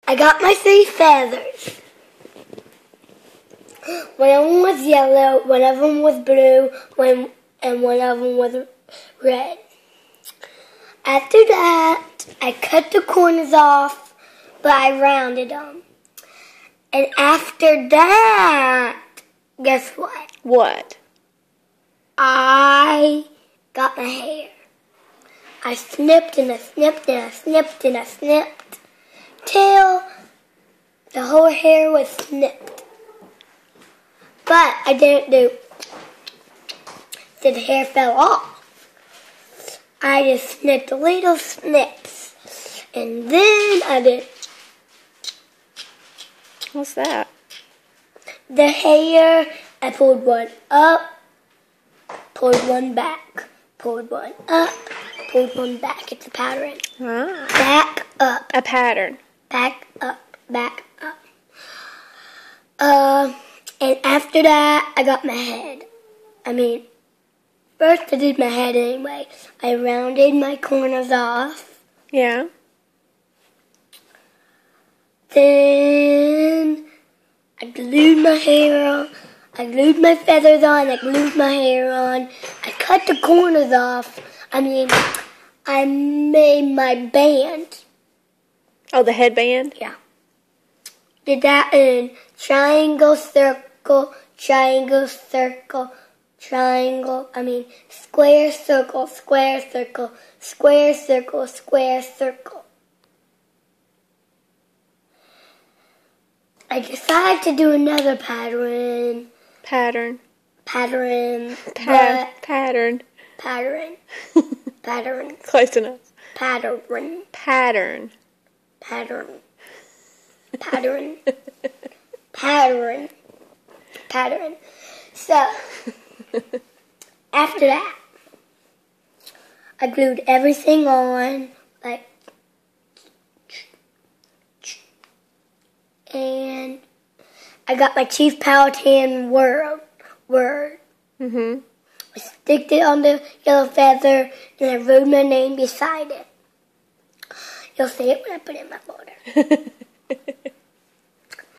I got my 3 feathers. One of them was yellow, one of them was blue, and one of them was red. After that, I cut the corners off, but I rounded them. And after that, guess what? What? I got my hair. I snipped and I snipped and I snipped and I snipped till the whole hair was snipped. But I didn't do so the hair fell off. I just snipped little snips. And then I did. What's that? The hair, I pulled one up, pulled one back, pulled one up, pulled one back. It's a pattern. Ah. Back up. A pattern. Back up, back up. And after that, I got my head. First I did my head anyway. I rounded my corners off. Yeah. Then I glued my hair on. I glued my feathers on. I glued my hair on. I cut the corners off. I made my band. Oh, the headband? Yeah. Did that in triangle, circle, triangle, circle, triangle. Square, circle, square, circle, square, circle, square, circle. I decided to do another pattern. Pattern. Pattern. Pattern. Pattern. Pattern. Close enough. Pattern. Pattern. Pattern. Pattern. Pattern. Pattern. So, after that, I glued everything on, and I got my Chief Powhatan word. Mm-hmm. I sticked it on the yellow feather, and I wrote my name beside it. You'll see it when I put it in my folder.